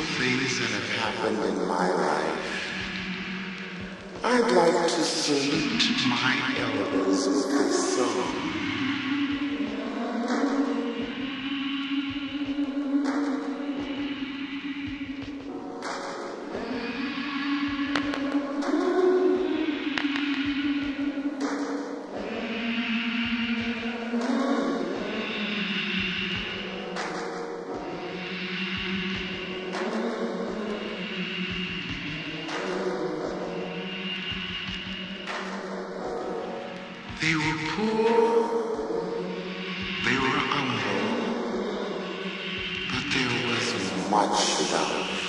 things that have happened in my life, I'd like to salute my elders with this song. They were poor, they were humble, but there was much love.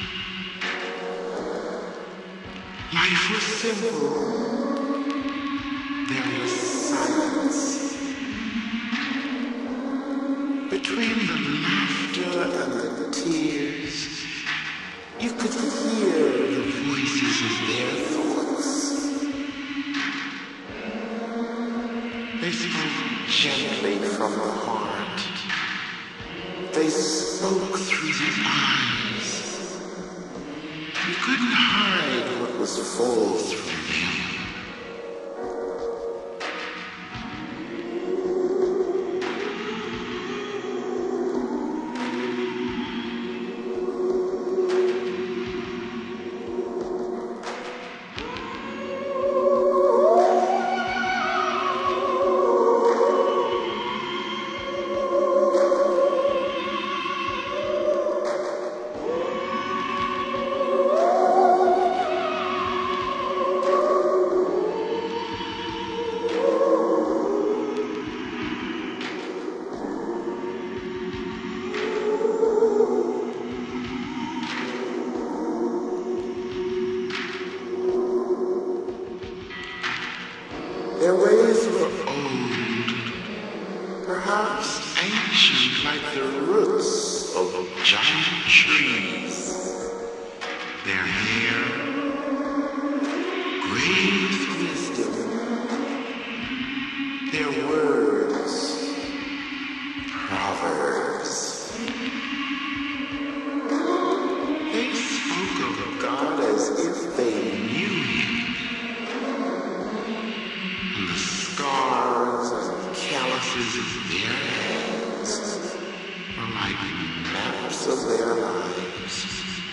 Life was simple, there was silence. Between the laughter and the tears, you could hear the voices of their thoughts. They spoke gently from the heart. They spoke through the eyes. You couldn't hide what was full through them. Their ways were old, perhaps ancient like the roots of giant trees. Their hair, gray with wisdom. Their words, proverbs. They spoke of God as if they knew Him. And the scars and calluses of their hands were like maps of their lives.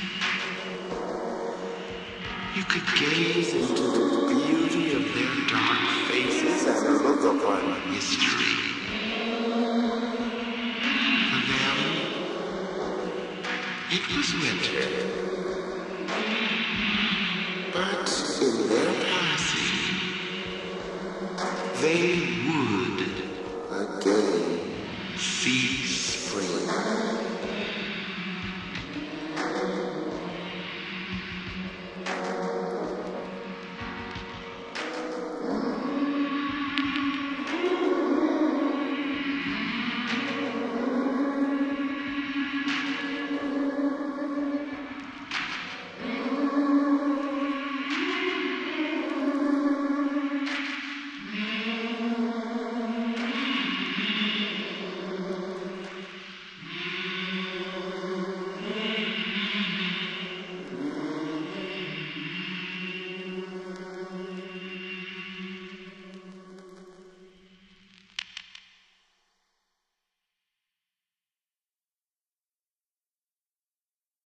You could gaze into the beauty of their dark faces and look upon mystery. For them, it was winter. But in their passing, they would again see spring.